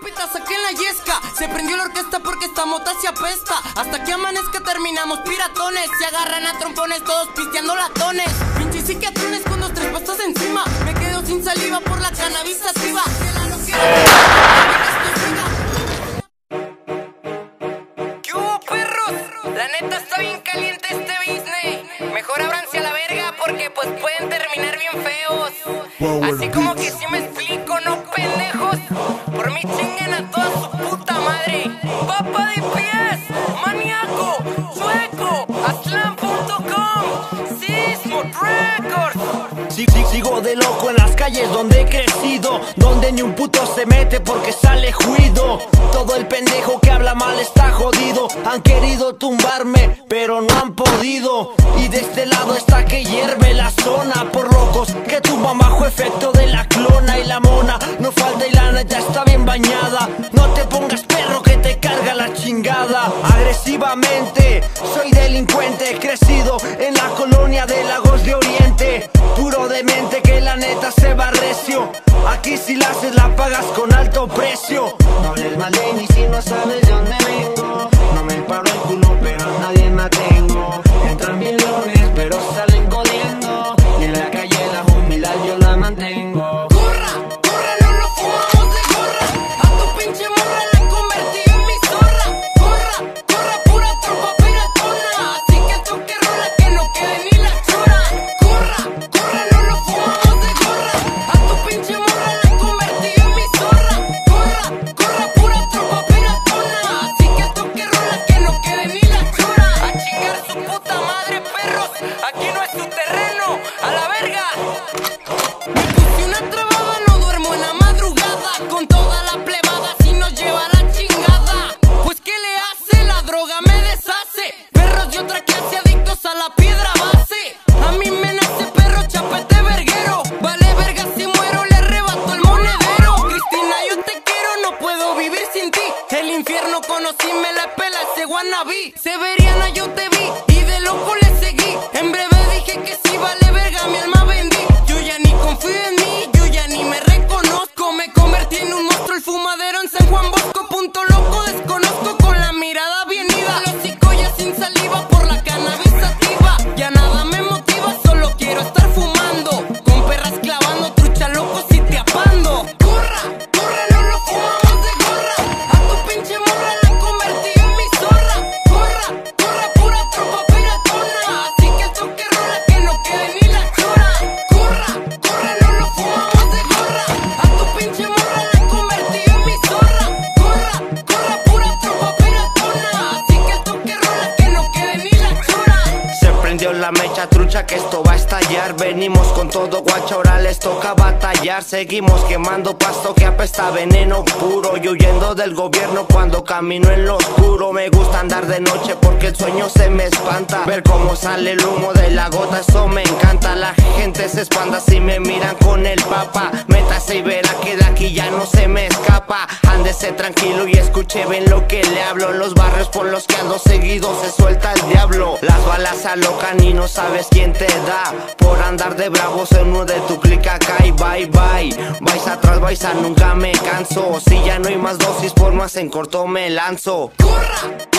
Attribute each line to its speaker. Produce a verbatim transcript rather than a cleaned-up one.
Speaker 1: Papita, saquen la yesca. Se prendió la orquesta porque esta mota se apesta. Hasta que amanezca terminamos piratones. Se agarran a trompones todos pisteando latones. Pinches psiquiatrones con dos, tres pastas encima. Me quedo sin saliva por la cannabis sativa. ¿Qué hubo, perros? La neta está bien caliente este business. Mejor ábranse a la verga porque pues pueden terminar bien feos. Así como que si me explico, no pendejos. Por mí chinguen a toda su puta madre. Papa de pies, maníaco, sueco, aslan punto com, Sismo Records.
Speaker 2: Sí, sí, sigo de loco en las calles donde he crecido, donde ni un puto se mete porque sale juido. Todo el pendejo que habla mal está jodido. Han querido tumbarme, pero no han podido. Y de este lado está que hierve la zona por locos que tumban bajo efecto de la clona y la mona. No falta y la neta está bien bañada. No te pongas perro que te carga la chingada. Agresivamente, soy delincuente, crecido en la colonia de Lagos de Oriente. Puro demente que la neta se va recio. Aquí si la haces la pagas con alto precio. No hables mal de mí si no sabes de dónde vengo. No me paro el culo pero a nadie me atengo. Entran millones pero salen corriendo. Y en la calle la humildad yo la mantengo.
Speaker 1: Corra, corra, no nos fumamos de gorra. A tu pinche morra la he convertido en mi zorra. Corra, corra, pura tropa piratona. Así que toque rola que no quede ni la chora. Corra, corra, no nos fumamos de gorra. A tu pinche morra la he convertido en mi zorra. Corra, corra, pura tropa piratona. Así que toque rola que no quede ni la chora. A chingar su puta madre, perros. Aquí no es su terreno. A la verga. Me puse una trabada, no duermo en la madrugada. Con toda la plebada, si nos lleva la chingada. Pues ¿qué le hace? La droga me deshace. Perros de otra clase adictos a la piedra base. A mí me nace perro chapete verguero. Vale verga si muero, le arrebato el monedero. Cristina, yo te quiero, no puedo vivir sin ti. El infierno conocí, me la pela ese wannabe. Severiana, yo te vi y de loco le seguí. En breve dije que sí, vale verga, mi alma vendí. Yo ya ni confío en mí, yo ya ni me reconozco. Me convertí en un monstruo, el fumadero en San Juan Bosco. Punto loco, desconozco con la mirada bien ida. Los hocico ya sin saliva por la cannabis sativa. Ya nada me motiva, solo quiero estar fumando. Con perras clavando, trucha loco si te apando. Corra, corra, no nos fumamos de gorra. A tu pinche morra la he convertido en mi zorra. Corra, corra, pura tropa piratona. Así que toque rola que no quede ni la chora. Corra, corra, no nos fumamos de gorra. A tu pinche morra la he convertido en mi zorra. Corra, corra, pura tropa piratona. Así que toque rola que no quede ni la chora.
Speaker 2: Se prendió la mecha trucha que esto va a estallar. Venimos con todo guacha, ahora les toca batallar. Seguimos quemando pasto que apesta veneno puro. Y huyendo del gobierno cuando camino en lo oscuro. Me gusta andar de noche porque el sueño se me espanta. Ver cómo sale el humo de la gota, eso me encanta. La gente se espanta si me miran con el papa. Métase y verá que de aquí ya no se me escapa. Ándese tranquilo y escuche bien lo que le hablo. En los barrios por los que ando seguido se suelta el diablo. Las balas alocan y no sabes quién te da. Por andar de bravos en uno de tu clic acá y bye bye. Vais atrás, vais a nunca me canso. Si ya no hay más dosis, por más en corto me lanzo.
Speaker 1: Corra,